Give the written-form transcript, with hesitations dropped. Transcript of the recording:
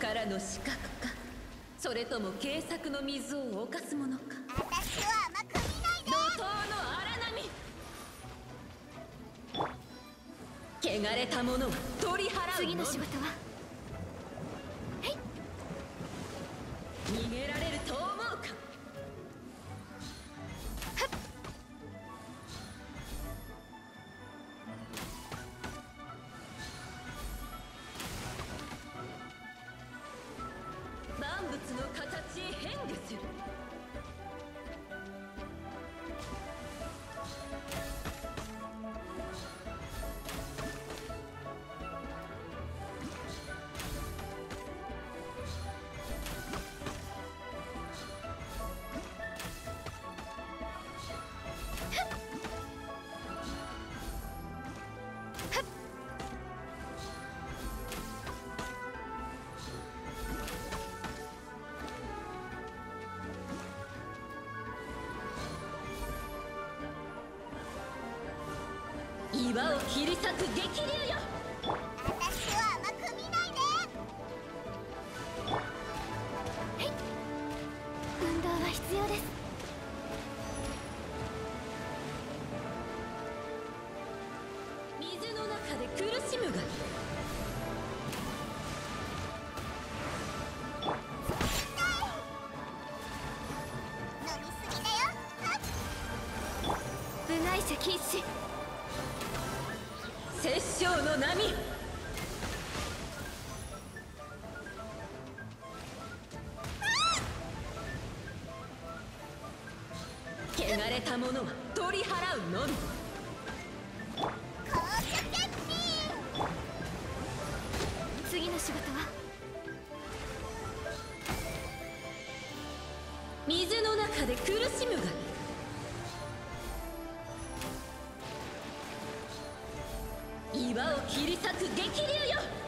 からの刺客か、それとも軽薄の水を犯すものか。 私は甘く見ないで。 怒涛の荒波、汚れたものは取り払うのみ。 次の仕事は逃げられると思うか。万物の形へ変化する。岩を切り裂く激流よ。 私は甘く見ないで。 運動は必要です。 水の中で苦しむがいい。 飲みすぎだよ。 部外者禁止。 殺生の波、汚れたものは取り払うのみ。 紅茶決定。 次の仕事は水の中で苦しむがいい。岩を切り裂く激流よ。